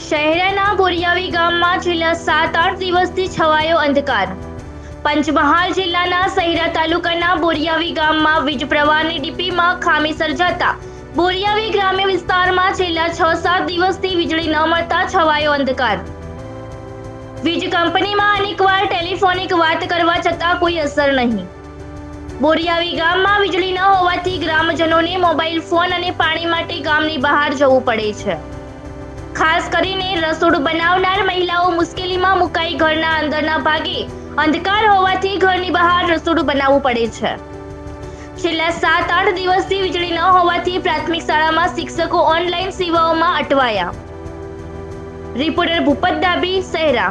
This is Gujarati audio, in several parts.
શહેરના બોરિયાવી ગામમાં છેલ્લા 7-8 દિવસથી છવાયો અંધકાર। પંચમહાલ જિલ્લાના શહેરા તાલુકાના બોરિયાવી ગામમાં વીજ પ્રવાહની ડીપીમાં ખામી સર્જાતા બોરિયાવી ગ્રામ્ય વિસ્તારમાં છેલ્લા 6-7 દિવસથી વીજળી ન મળતા છવાયો અંધકાર। વીજ કંપનીમાં અનેકવાર ટેલિફોનિક વાત કરવા છતાં કોઈ અસર નહીં। બોરિયાવી ગામમાં વીજળી ન હોવાથી ગ્રામજનોને મોબાઈલ ફોન અને પાણી માટે ગામની બહાર જવું પડે છે। ખાસ કરીને રસોડું બનાવનાર મહિલાઓ મુશ્કેલીમાં મુકાઈ ઘરના અંદરના ભાગે અંધકાર હોવાથી ઘરની બહાર રસોડું બનાવવું પડે છે। છેલ્લા 7-8 દિવસથી વીજળી ન હોવાથી પ્રાથમિક શાળામાં શિક્ષકો ઓનલાઈન સેવાઓમાં અટવાયા। રિપોર્ટર ભૂપત ડાબી, શહેરા।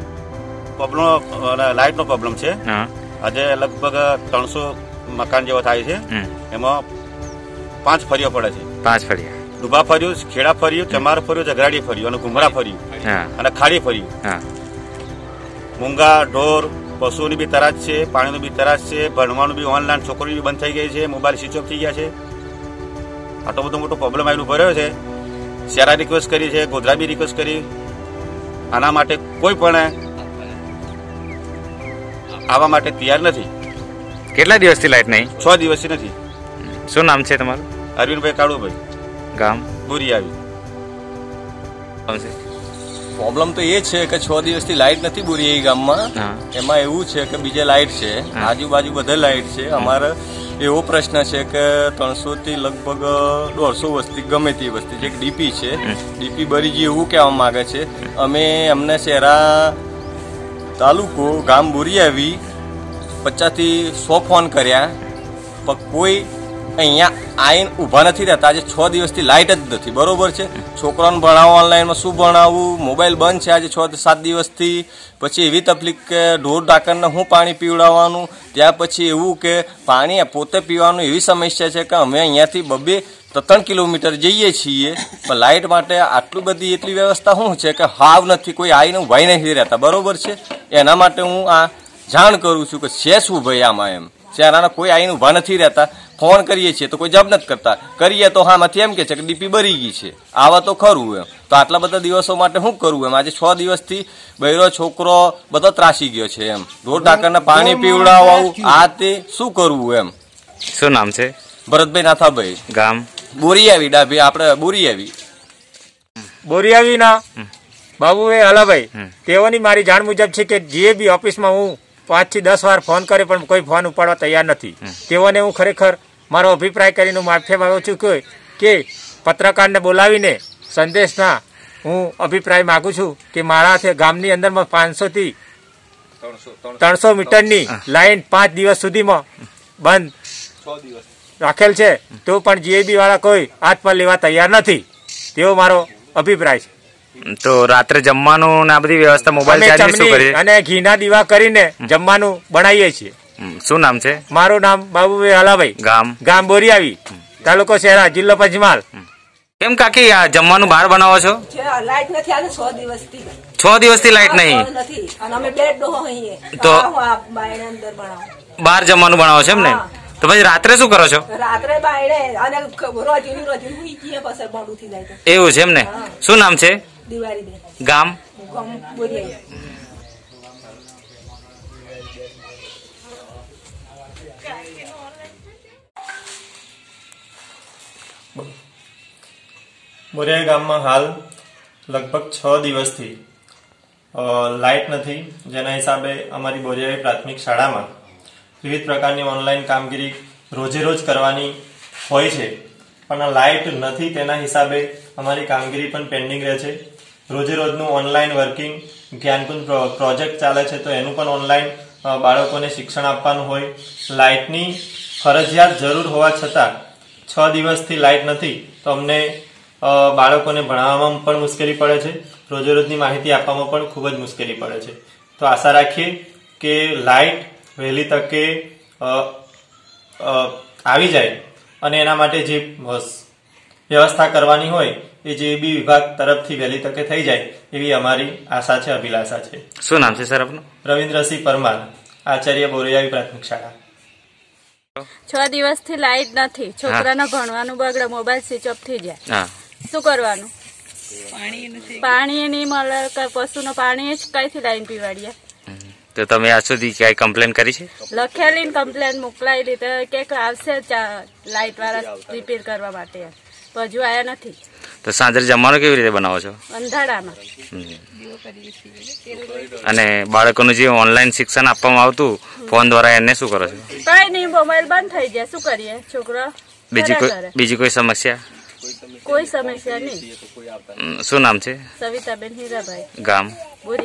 લાઇટનો પ્રોબ્લેમ છે। આજે લગભગ 300 મકાન જેવો થાય છે। એમાં 5 ફરીઓ પડે છે। 5 ફરીઓ ડુબા ફર્યું, ખેડા ફર્યું, ચમાર ફર્યું, જગરાડી ફર્યું અને ઘુમરા ફર્યું અને ખાડી ફર્યું। મૂંગા ઢોર પશુઓની બી તરાશ છે, પાણીની બી તરાશ છે, ભણવાનું બી ઓનલાઈન છોકરીઓ બી બંધ થઈ ગઈ છે, મોબાઈલ સ્વિચ ઓફ થઈ ગયા છે। આટલો બધો મોટો પ્રોબ્લેમ આવીને ઉભો રહ્યો છે। શેરા રિક્વેસ્ટ કરી છે, ગોધરા બી રિક્વેસ્ટ કરી। આના માટે કોઈ પણ આવા માટે તૈયાર નથી। કેટલા દિવસથી લાઈટ નહીં? 6 દિવસથી નથી। શું નામ છે તમારું? અરવિંદભાઈ કાળુભાઈ, ગામ બોરિયાવી। પ્રોબ્લેમ તો એ છે કે 6 દિવસથી લાઇટ નથી બોરિયાવી ગામમાં। એમાં એવું છે કે બીજે લાઇટ છે, આજુબાજુ બધે લાઇટ છે। અમારે એવો પ્રશ્ન છે કે 300 થી લગભગ 150 વસ્તી ગમે તે વસ્તી જે ડીપી છે, ડીપી બરી ગઈ એવું કહેવા માંગે છે। અમે અમને શહેરા તાલુકો ગામ બોરિયાવી 50 થી 100 ફોન કર્યા, પણ કોઈ અહીંયા આવીને ઊભા નથી રહેતા। આજે 6 દિવસથી લાઇટ જ નથી, બરોબર છે। છોકરાઓને ભણાવવા ઓનલાઈનમાં શું ભણાવવું, મોબાઈલ બંધ છે આજે 6-7 દિવસથી। પછી એવી તકલીફ કે ઢોર ઢાકરને હું પાણી પીવડાવવાનું, ત્યાર પછી એવું કે પાણી પોતે પીવાનું એવી સમસ્યા છે કે અમે અહીંયાથી 2-3 કિલોમીટર જઈએ છીએ, પણ લાઇટ માટે આટલી બધી એટલી વ્યવસ્થા શું છે કે હાવ નથી, કોઈ આવીને ઊભા નથી રહેતા, બરોબર છે। એના માટે હું આ જાણ કરું છું કે છે શું ભાઈ આમાં એમ શહેરાના કોઈ આવીને ઊભા નથી રહેતા। ફોન કરીએ છીએ તો કોઈ જવાબ નથી કરતા, કરીએ તો હામાંથી એમ કે છે કે ડીપી બરી ગઈ છે, આવા તો ખરું એમ। તો આટલા બધા દિવસો માટે શું કરવું એમ? આજે 6 દિવસથી બૈરો છોકરો બધો ત્રાસી ગયો છે એમ। ઢોર ઢાકરને પાણી પીવડાવવું, આ તે શું કરવું એમ? શું નામ છે? ભરતભાઈ નાથાભાઈ, ગામ બોરિયાવી ડાભી, આપણે બોરિયાવીના બાબુભાઈ હલાભાઈ। તેઓની મારી જાણ મુજબ છે કે જે બી ઓફિસમાં હું 5 થી 10 વાર ફોન કરે પણ કોઈ ફોન ઉપાડવા તૈયાર નથી। તેઓને હું ખરેખર મારો અભિપ્રાય કરીને માફી માંગુ છું કે પત્રકારને બોલાવીને સંદેશના હું અભિપ્રાય માગું છું કે મારા ગામની અંદરમાં 500 થી 300 મીટરની લાઈન 5 દિવસ સુધીમાં બંધ રાખેલ છે, તો પણ જીએબી વાળા કોઈ હાથ પર લેવા તૈયાર નથી, તેવો મારો અભિપ્રાય છે। તો રાત્રે જમવાનું ને આ બધી વ્યવસ્થા મોબાઈલ ચાર્જ શું કરીએ અને ઘીના દીવા કરીને જમવાનું બનાવીએ છીએ। શું નામ છે? મારું નામ બાબુભાઈ હલાભાઈ, ગામ બોરિયાવી, તાલુકો શહેરા, જિલ્લો પંચમહાલ। કેમ કાકી આ જમવાનું બહાર બનાવો છો? લાઈટ નથી આજે 6 દિવસથી। 6 દિવસથી લાઈટ નહીં અને અમે બેડ ડોહો અહીં તો બાયણે અંદર બનાવો, બહાર જમવાનું બનાવો છો એમ ને? તો પછી રાત્રે શું કરો છો? રાત્રે બાયણે અને રોજીની હુઈ ગઈ પછી મોડું થઈ જાય। એવું છે એમ ને? શું નામ છે? દિવાળી દે, ગામ બોરિયાવી। બોરિયાવી ગામમાં હાલ લગભગ 6 દિવસથી લાઇટ નથી, જેના હિસાબે અમારી બોરિયાવી પ્રાથમિક શાળામાં વિવિધ પ્રકારની ઓનલાઈન કામગીરી રોજે રોજ કરવાની હોય છે, પણ આ લાઇટ નથી તેના હિસાબે અમારી કામગીરી પણ પેન્ડિંગ રહે છે। રોજે રોજનું ઓનલાઈન વર્કિંગ, જ્ઞાનકુંજ પ્રોજેક્ટ ચાલે છે તો એનું પણ ઓનલાઈન બાળકોને શિક્ષણ આપવાનું હોય। લાઇટની ફરજિયાત જરૂર હોવા છતાં 6 દિવસથી લાઇટ નથી, તો અમને બાળકોને ભણાવવામાં પણ મુશ્કેલી પડે છે, રોજે રોજની માહિતી આપવામાં પણ ખૂબ જ મુશ્કેલી પડે છે। તો આશા રાખીએ કે લાઇટ વહેલી તકે આવી જાય અને એના માટે જે વ્યવસ્થા કરવાની હોય એ જીએબી વિભાગ તરફથી વહેલી તકે થઈ જાય એવી અમારી આશા છે, અભિલાષા છે। શું નામ છે સર આપનું? રવિન્દ્રસિંહ પરમાર, આચાર્ય બોરિયાવી પ્રાથમિક શાળા। 6 દિવસથી લાઈટ નથી, છોકરાને ભણવાનું બગડે, મોબાઈલ સ્વિચ ઓફ થઈ જાય, શું કરવાનું? પાણી નહીં મળે કે પશુનું પાણી જ કઈથી લાઈન પીવાડીએ. તો તમે આજ સુધી કઈ કમ્પ્લેન કરી છે? લખેલી કમ્પ્લેન મોકલાયેલી તો કે આવશે લાઈટ વાળા રિપેર કરવા માટે, હજુ આયા નથી. તો સાંજે જમવાનું કેવી રીતે બનાવો છો? અંધારામાં. અને બાળકોનું જે ઓનલાઈન શિક્ષણ આપવામાં આવતું ફોન દ્વારા એને શું કરો છો? કઈ નહીં, મોબાઈલ બંધ થઈ જાય, શું કરીએ છોકરા. બીજી કોઈ સમસ્યા? કોઈ સમસ્યા નહીં. શું નામ છે? સવિતાબેન હીરાભાઈ. ગામ?